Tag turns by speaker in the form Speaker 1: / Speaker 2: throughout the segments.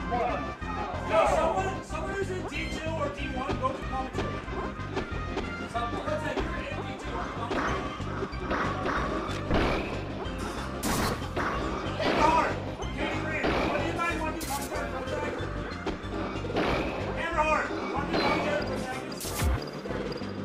Speaker 1: No, someone who's in D2 or D1, go to commentary. Someone that's like, you're in D2 or commentary. Hard! Katie Green, what do you guys want to do commentary for a second? Hammer hard! Want to do commentary for a second?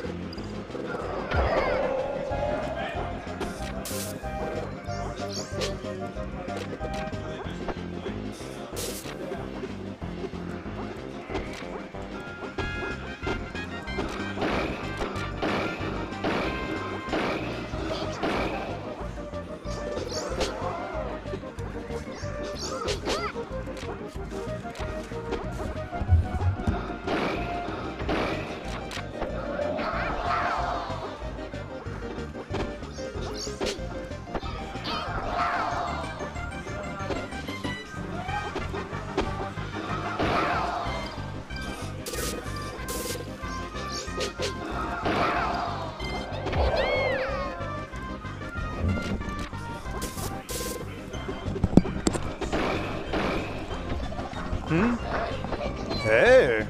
Speaker 2: Hey.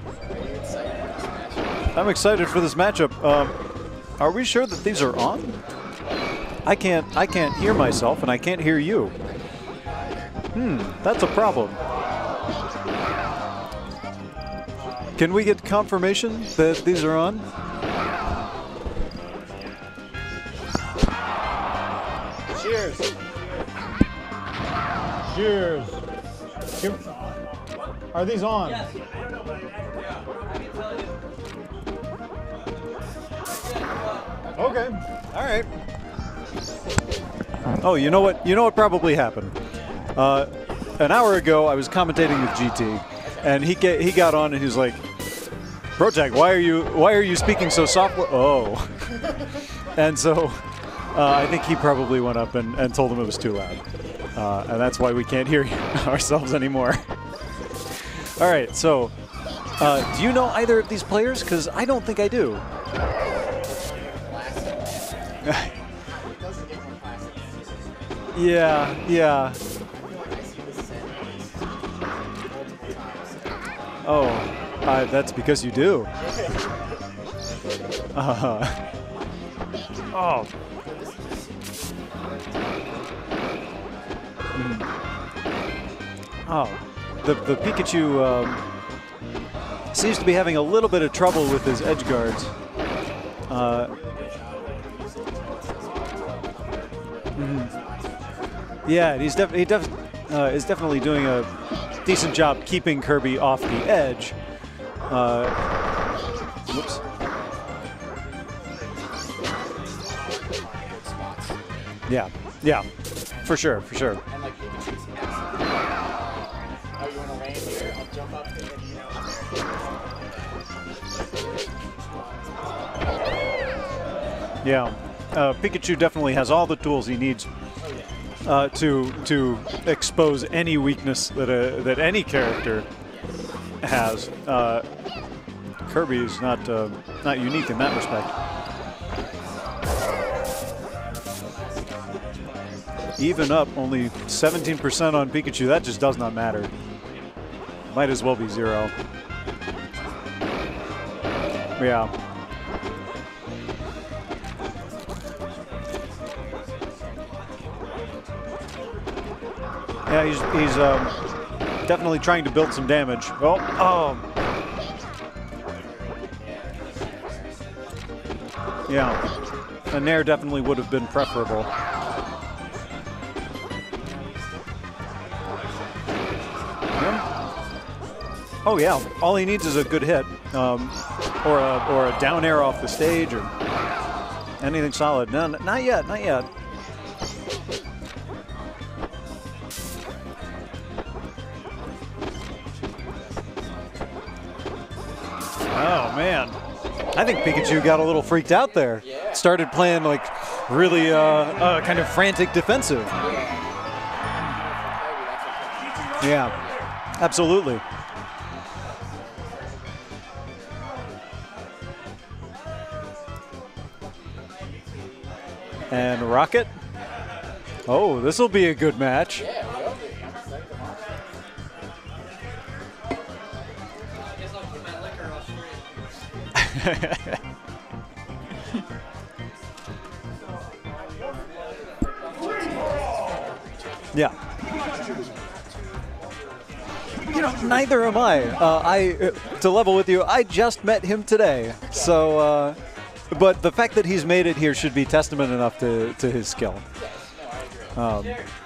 Speaker 2: I'm excited for this matchup. Are we sure that these are on? I can't hear myself and I can't hear you. That's a problem. Can we get confirmation that these are on?
Speaker 3: Cheers. Cheers. Are these on?
Speaker 1: Yes. I don't know, but I can tell you.
Speaker 3: Okay.
Speaker 2: All right. Oh, you know what? You know what probably happened? An hour ago, I was commentating with GT, and he got on and he was like, "Protag, why are you speaking so softly?" Oh, and so I think he probably went up and told him it was too loud, and that's why we can't hear ourselves anymore. All right, so do you know either of these players? Because I don't think I do. Yeah. Oh, that's because you do. Oh. Oh, the Pikachu seems to be having a little bit of trouble with his edge guards. Yeah, he is definitely doing a decent job keeping Kirby off the edge. Whoops. Yeah, for sure. Yeah, Pikachu definitely has all the tools he needs to expose any weakness that any character has. Kirby is not unique in that respect. Even up, only 17% on Pikachu. That just does not matter. Might as well be 0. Yeah. Yeah, he's definitely trying to build some damage. Oh. Yeah, a Nair definitely would have been preferable. Oh yeah, all he needs is a good hit, or a down air off the stage, or anything solid. No, not yet. Oh man, I think Pikachu got a little freaked out there.
Speaker 4: Yeah.
Speaker 2: Started playing like really kind of frantic defensive. Yeah, absolutely. And Rocket. Oh, this will be a good match. Yeah. You know, neither am I. To level with you, I just met him today. So, but the fact that he's made it here should be testament enough to his skill.